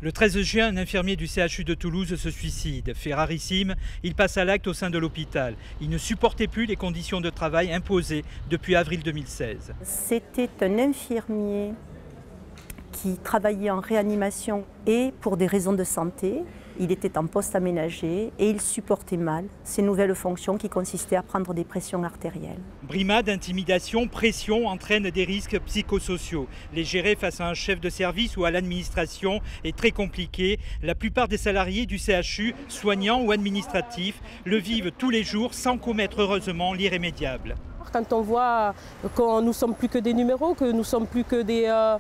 Le 13 juin, un infirmier du CHU de Toulouse se suicide. Fait rarissime, il passe à l'acte au sein de l'hôpital. Il ne supportait plus les conditions de travail imposées depuis avril 2016. C'était un infirmier qui travaillait en réanimation et pour des raisons de santé. Il était en poste aménagé et il supportait mal ces nouvelles fonctions qui consistaient à prendre des pressions artérielles. Brimade, intimidation, pression entraînent des risques psychosociaux. Les gérer face à un chef de service ou à l'administration est très compliqué. La plupart des salariés du CHU, soignants ou administratifs, le vivent tous les jours sans commettre heureusement l'irrémédiable. Quand on voit que nous ne sommes plus que des numéros, que nous ne sommes plus que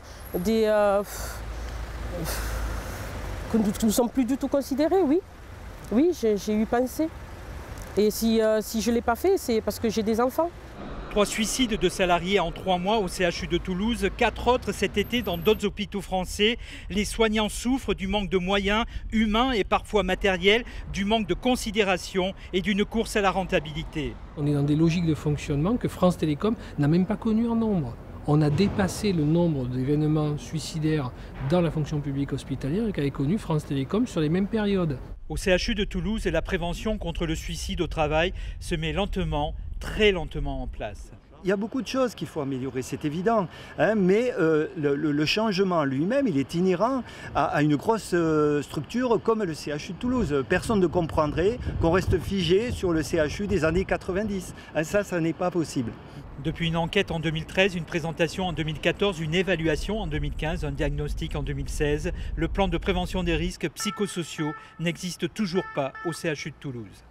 que nous ne sommes plus du tout considérés, oui. Oui, j'ai eu pensé. Et si je ne l'ai pas fait, c'est parce que j'ai des enfants. 3 suicides de salariés en 3 mois au CHU de Toulouse, 4 autres cet été dans d'autres hôpitaux français. Les soignants souffrent du manque de moyens humains et parfois matériels, du manque de considération et d'une course à la rentabilité. On est dans des logiques de fonctionnement que France Télécom n'a même pas connues en nombre. On a dépassé le nombre d'événements suicidaires dans la fonction publique hospitalière qu'avait connu France Télécom sur les mêmes périodes. Au CHU de Toulouse, la prévention contre le suicide au travail se met lentement, très lentement en place. Il y a beaucoup de choses qu'il faut améliorer, c'est évident, mais le changement lui-même, il est inhérent à une grosse structure comme le CHU de Toulouse. Personne ne comprendrait qu'on reste figé sur le CHU des années 90. Ça n'est pas possible. Depuis une enquête en 2013, une présentation en 2014, une évaluation en 2015, un diagnostic en 2016, le plan de prévention des risques psychosociaux n'existe toujours pas au CHU de Toulouse.